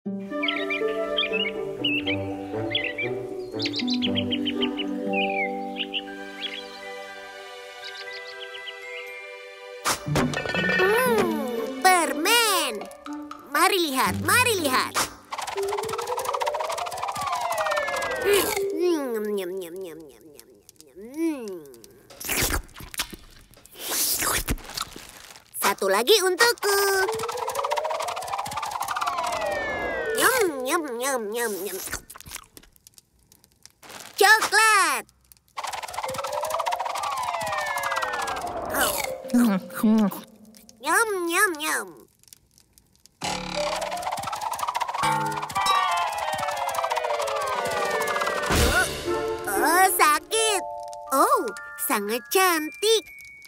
Permen. Mari lihat, mari lihat. Nyam, nyam, nyam, nyam, nyam, nyam, nyam. Satu lagi untukku. Nyam, nyam, nyam, nyam, nyam. Coklat. Nyam, nyam, nyam. Oh, sakit. Oh, sangat cantik.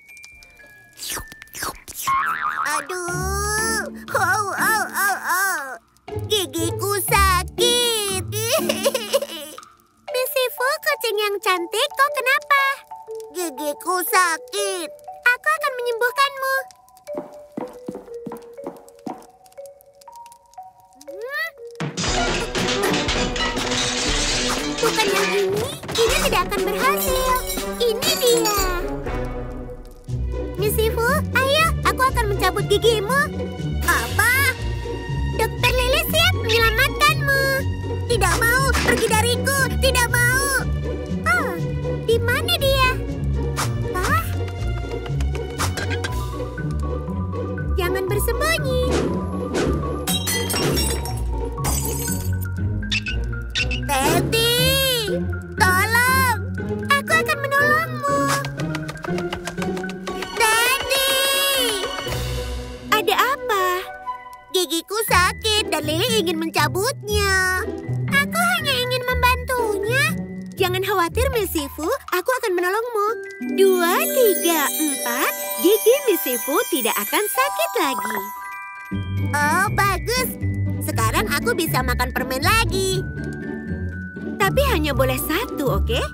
Aduh, oh. Gigiku sakit. Misifu, kucing yang cantik, kau kenapa? Gigiku sakit. Aku akan menyembuhkanmu. Bukan yang ini tidak akan berhasil. Ini dia. Misifu, ayo, aku akan mencabut gigimu. Apa? Dokter Lili siap menyelamatkanmu. Tidak mau, pergi dariku, tidak mau. Oh, di mana dia? Ah? Jangan bersembunyi. Teddy, tolong. Aku akan menolongmu. Teddy. Ada apa? Gigiku sakit dan Lili ingin mencabutnya. Aku hanya ingin membantunya. Jangan khawatir, Misifu. Aku akan menolongmu. 2, 3, 4. Gigi Misifu tidak akan sakit lagi. Oh, bagus. Sekarang aku bisa makan permen lagi. Tapi hanya boleh 1, oke?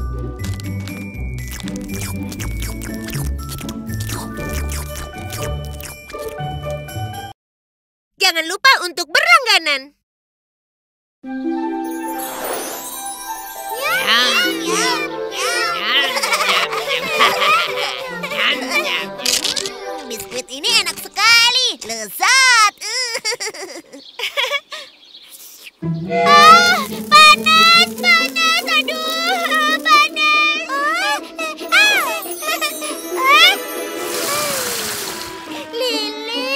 Jangan lupa untuk berlangganan. Biskuit ini enak sekali. Lezat. Panas, aduh, panas. Lili.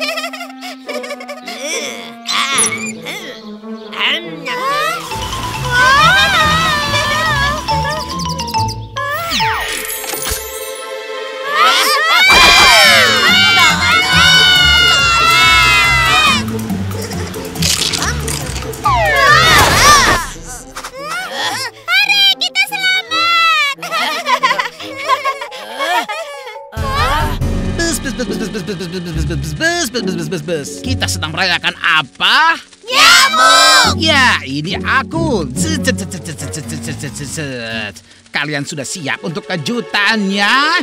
Kita sedang merayakan apa? Nyamuk! Ya, ini aku. Kalian sudah siap untuk kejutannya?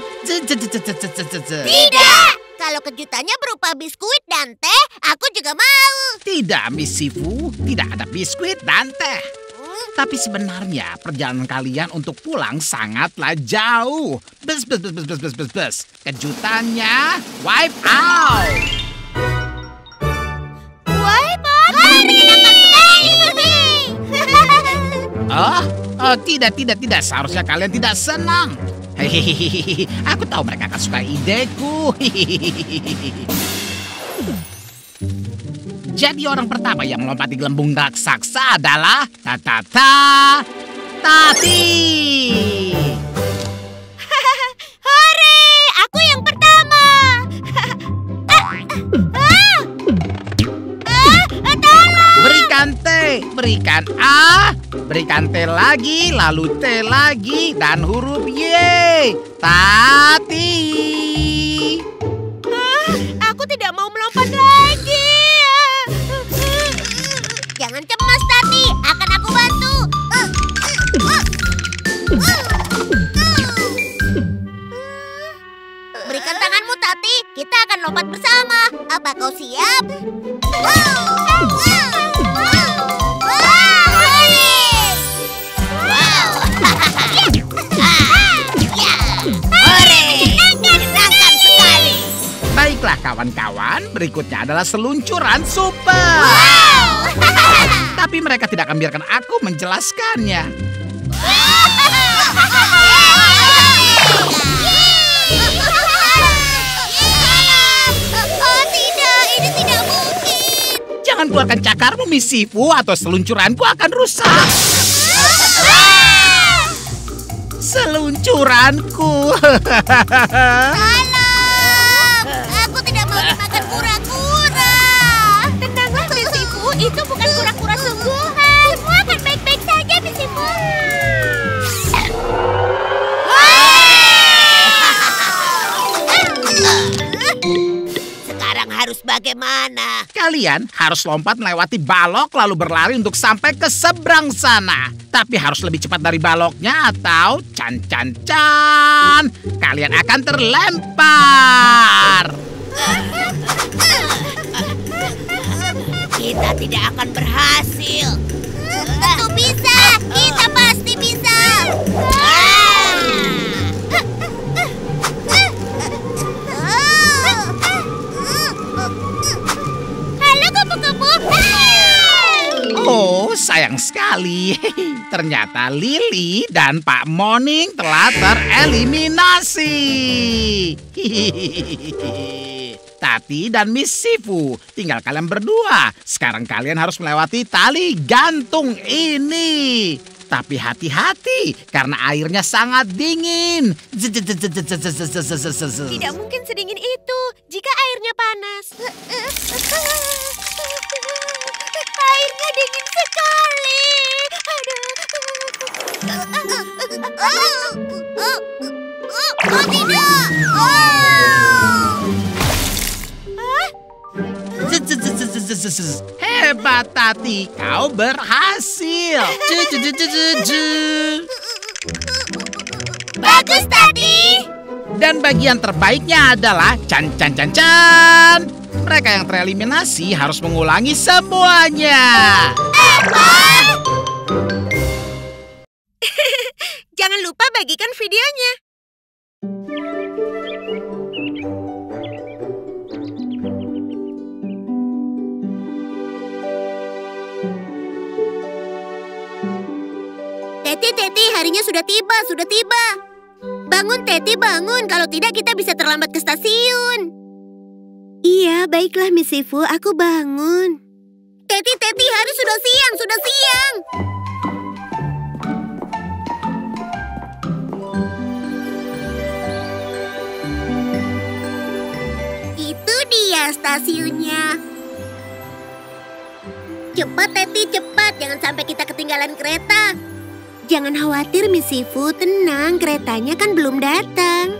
Tidak! Kalau kejutannya berupa biskuit dan teh, aku juga mau. Tidak, Miss Sifu. Tidak ada biskuit dan teh. Tapi sebenarnya perjalanan kalian untuk pulang sangatlah jauh. Bes. Kejutannya, wipe out. Wipe out? Menyenangkan sekali. Oh, tidak. Seharusnya kalian tidak senang. Hehehe, aku tahu mereka akan suka ideku. Jadi orang pertama yang melompati gelembung raksasa adalah Tati. Hore, aku yang pertama. Tolong. Berikan A, berikan T lagi, lalu T lagi, dan huruf Y. Tati. Aku tidak mau melompat lagi. Jangan cemas, Tati. Akan aku bantu. Berikan tanganmu, Tati. Kita akan lompat bersama. Apa kau siap? Dan berikutnya adalah seluncuran super. Wow! Tapi mereka tidak akan biarkan aku menjelaskannya. Oh tidak, ini tidak mungkin. Jangan keluarkan cakarmu, Miss Sifu, atau seluncuranku akan rusak. Seluncuranku. Tolong! Aku tidak mau dimakan kura-kura. Tenanglah, Miss Sifu. Itu bukan kura-kura sungguhan. Semua akan baik-baik saja, Miss Sifu. Sekarang harus bagaimana? Kalian harus lompat melewati balok lalu berlari untuk sampai ke seberang sana. Tapi harus lebih cepat dari baloknya atau can. Kalian akan terlempar. Kita tidak akan berhasil. Tentu bisa. Kita pasti bisa. Halo kupu-kupu. Oh, sayang sekali. Ternyata Lily dan Pak Morning telah tereliminasi. Tati dan Miss Sifu, tinggal kalian berdua. Sekarang kalian harus melewati tali gantung ini. Tapi hati-hati, karena airnya sangat dingin. Tidak mungkin sedingin itu jika airnya panas. Airnya dingin sekali. Oh tidak! Hebat, Tati, kau berhasil. Bagus tadi. Dan bagian terbaiknya adalah can. Mereka yang tereliminasi harus mengulangi semuanya. Jangan lupa bagikan videonya. Teti, harinya sudah tiba. Bangun, Teti, bangun. Kalau tidak, kita bisa terlambat ke stasiun. Iya, baiklah, Miss Sifu. Aku bangun. Teti, hari sudah siang. Itu dia stasiunnya. Cepat, Teti, cepat. Jangan sampai kita ketinggalan kereta. Jangan khawatir, Miss Sifu. Tenang, keretanya kan belum datang.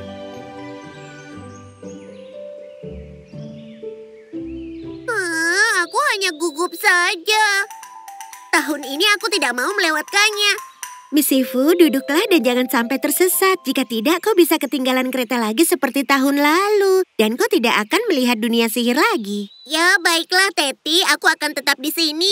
Aku hanya gugup saja. Tahun ini aku tidak mau melewatkannya. Miss Sifu, duduklah dan jangan sampai tersesat. Jika tidak, kau bisa ketinggalan kereta lagi seperti tahun lalu. Dan kau tidak akan melihat dunia sihir lagi. Ya, baiklah, Teti. Aku akan tetap di sini.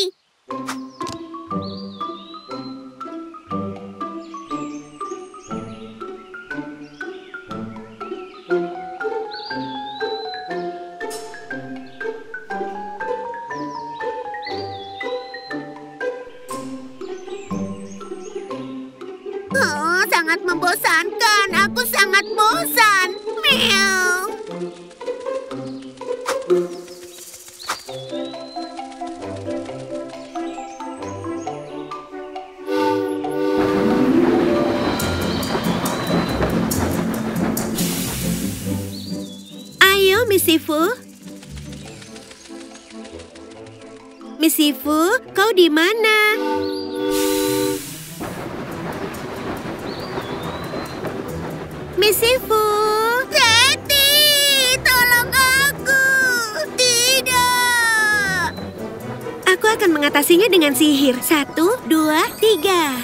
Oh, sangat membosankan. Aku sangat bosan. Meow. Ayo, Miss Sifu. Miss Sifu, kau di mana? Miss Sifu. Teti, tolong aku. Tidak. Aku akan mengatasinya dengan sihir. 1, 2, 3.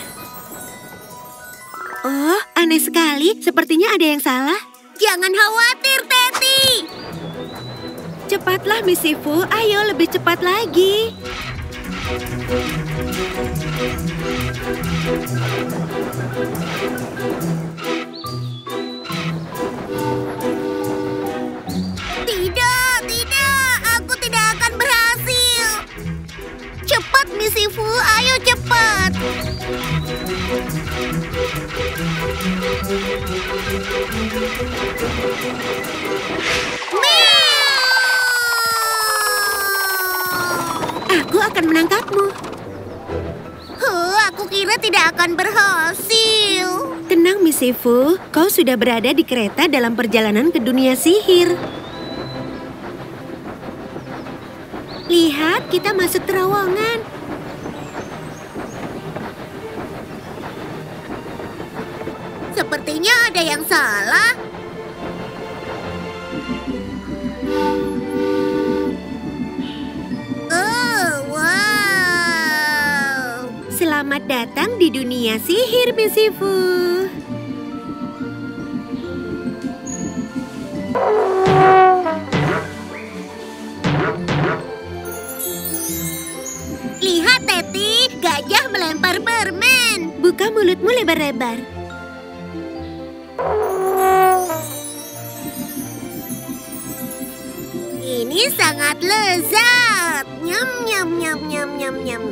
Oh, aneh sekali. Sepertinya ada yang salah. Jangan khawatir, Teti. Cepatlah, Miss Sifu. Ayo, lebih cepat lagi. Tidak. Misifu, ayo cepat. Aku akan menangkapmu. Aku kira tidak akan berhasil. Tenang, Misifu. Kau sudah berada di kereta dalam perjalanan ke dunia sihir. Lihat, kita masuk terowongan. Sepertinya ada yang salah. Selamat datang di dunia sihir, Misifu. Lihat, Teti, gajah melempar permen. Buka mulutmu lebar-lebar. Ini sangat lezat. Nyam, nyam, nyam, nyam, nyam, nyam.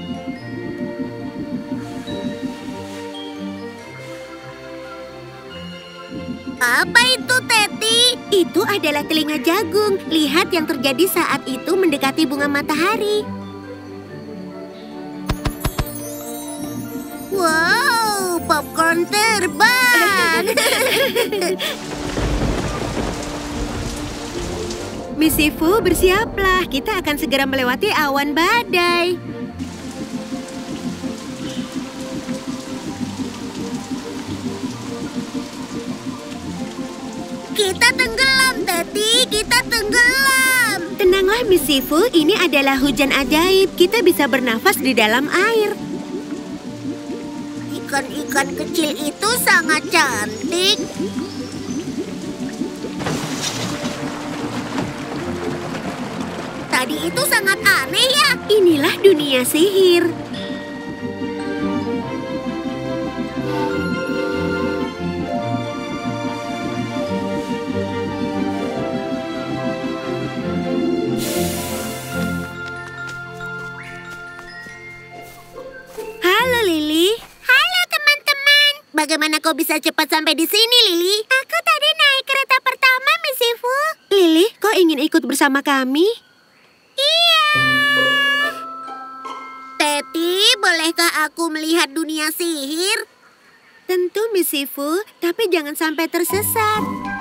Apa itu, Teti? Itu adalah telinga jagung. Lihat yang terjadi saat itu mendekati bunga matahari. Wow, popcorn terbang. Misifu, bersiaplah. Kita akan segera melewati awan badai. Kita tenggelam, Teti. Kita tenggelam. Tenanglah, Misifu. Ini adalah hujan ajaib. Kita bisa bernafas di dalam air. Ikan-ikan kecil itu sangat cantik. Tadi itu sangat aneh ya. Inilah dunia sihir. Bagaimana kau bisa cepat sampai di sini, Lili? Aku tadi naik kereta pertama, Misifu. Lili, kau ingin ikut bersama kami? Iya. Teti, bolehkah aku melihat dunia sihir? Tentu, Misifu, tapi jangan sampai tersesat.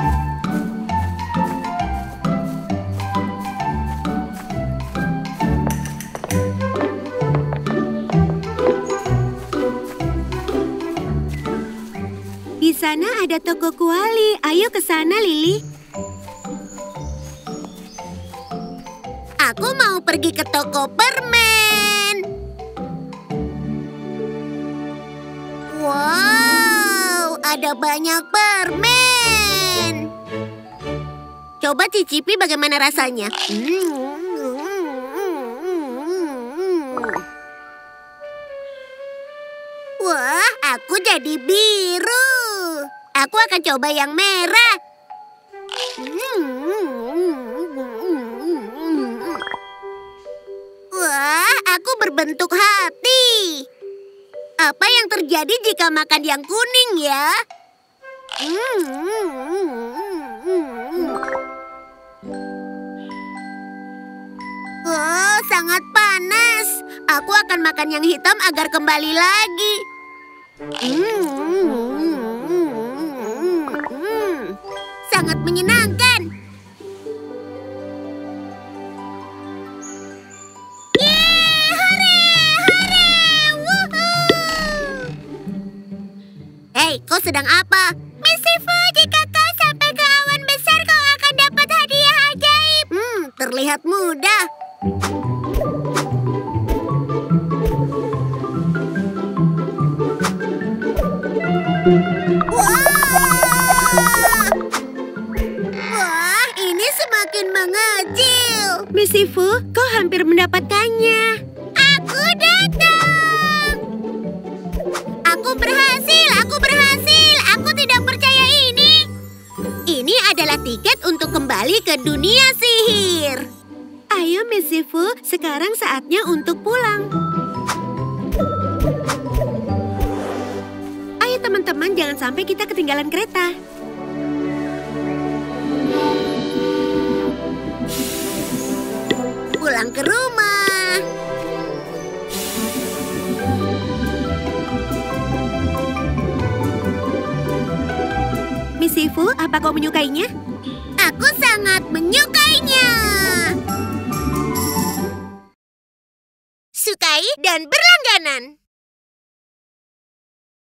Di sana ada toko kuali. Ayo ke sana, Lili. Aku mau pergi ke toko permen. Wow, ada banyak permen. Coba cicipi bagaimana rasanya. Wah, aku jadi biru. Aku akan coba yang merah. Wah, aku berbentuk hati. Apa yang terjadi jika makan yang kuning ya? Oh, sangat panas. Aku akan makan yang hitam agar kembali lagi. Sangat menyenangkan. Yeay, hore, hore, wuhuu. Hei, kau sedang apa? Misifu, jika kau sampai ke awan besar, kau akan dapat hadiah ajaib. Terlihat mudah. Wah, ini semakin mengecil. Misifu, kau hampir mendapatkannya. Aku datang. Aku berhasil, aku berhasil. Aku tidak percaya ini. Ini adalah tiket untuk kembali ke dunia sihir. Ayo, Miss Sifu. Sekarang saatnya untuk pulang. Ayo teman-teman, jangan sampai kita ketinggalan kereta. Pulang ke rumah. Miss Sifu, apa kau menyukainya? Aku sangat menyukainya. Sukai dan berlangganan.